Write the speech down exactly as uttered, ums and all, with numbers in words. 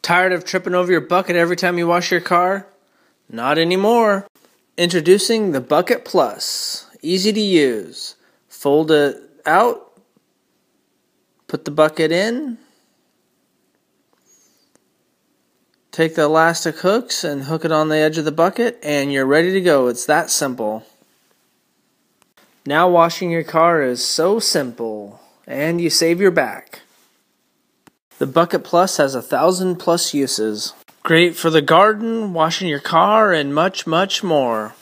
Tired of tripping over your bucket every time you wash your car? Not anymore. Introducing the Bucket Plus. Easy to use. Fold it out. Put the bucket in. Take the elastic hooks and hook it on the edge of the bucket and you're ready to go. It's that simple. Now washing your car is so simple and you save your back. The Bucket Plus has a thousand plus uses. Great for the garden, washing your car, and much, much more.